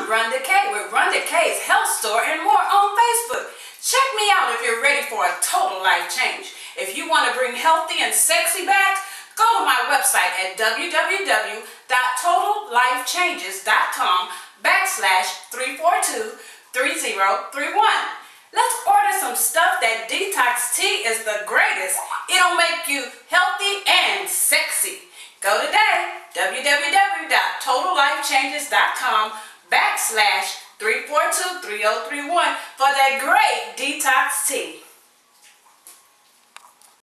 I'm Rhonda K with Rhonda K's Health Store and more on Facebook. Check me out if you're ready for a total life change. If you want to bring healthy and sexy back, go to my website at www.totalifechanges.com/342-3031. Let's order some stuff that detox tea is the greatest. It'll make you healthy and sexy. Go today, www.totallifechanges.com/342-3031 for that great detox tea.